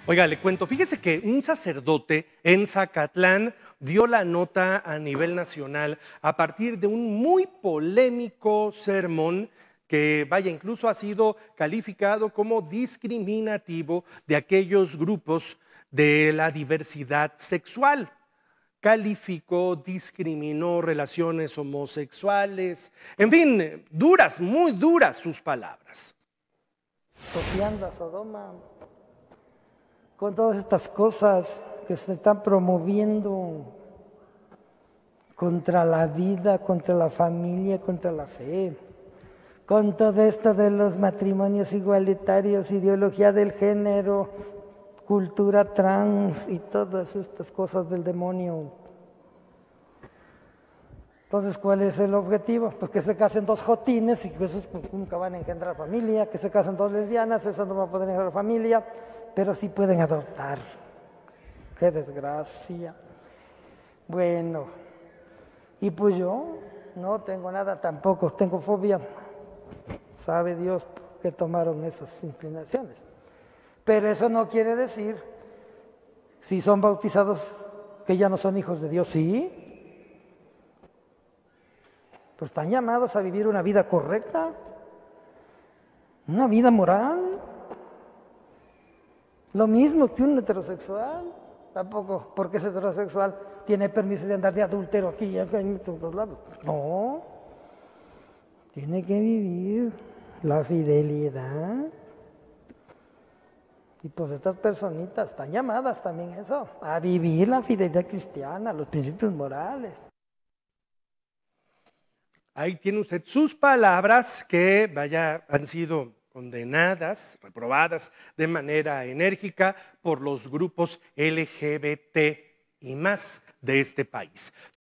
Oiga, le cuento, fíjese que un sacerdote en Zacatlán dio la nota a nivel nacional a partir de un muy polémico sermón que, vaya, incluso ha sido calificado como discriminativo de aquellos grupos de la diversidad sexual. Calificó, discriminó relaciones homosexuales, en fin, duras, muy duras sus palabras. Copiando a Sodoma, con todas estas cosas que se están promoviendo contra la vida, contra la familia, contra la fe, con todo esto de los matrimonios igualitarios, ideología del género, cultura trans y todas estas cosas del demonio. Entonces, ¿cuál es el objetivo? Pues que se casen dos jotines y que esos nunca van a engendrar familia, que se casen dos lesbianas, eso no va a poder engendrar familia, pero sí pueden adoptar. ¡Qué desgracia! Bueno, y pues yo no tengo nada tampoco, tengo fobia. Sabe Dios que tomaron esas inclinaciones. Pero eso no quiere decir, si son bautizados, que ya no son hijos de Dios, ¿sí? Pues están llamados a vivir una vida correcta, una vida moral. Lo mismo que un heterosexual. Tampoco, porque es heterosexual, tiene permiso de andar de adúltero aquí y acá en todos lados. No, tiene que vivir la fidelidad. Y pues estas personitas están llamadas también eso, a vivir la fidelidad cristiana, los principios morales. Ahí tiene usted sus palabras que, vaya, han sido condenadas, reprobadas de manera enérgica por los grupos LGBT y más de este país.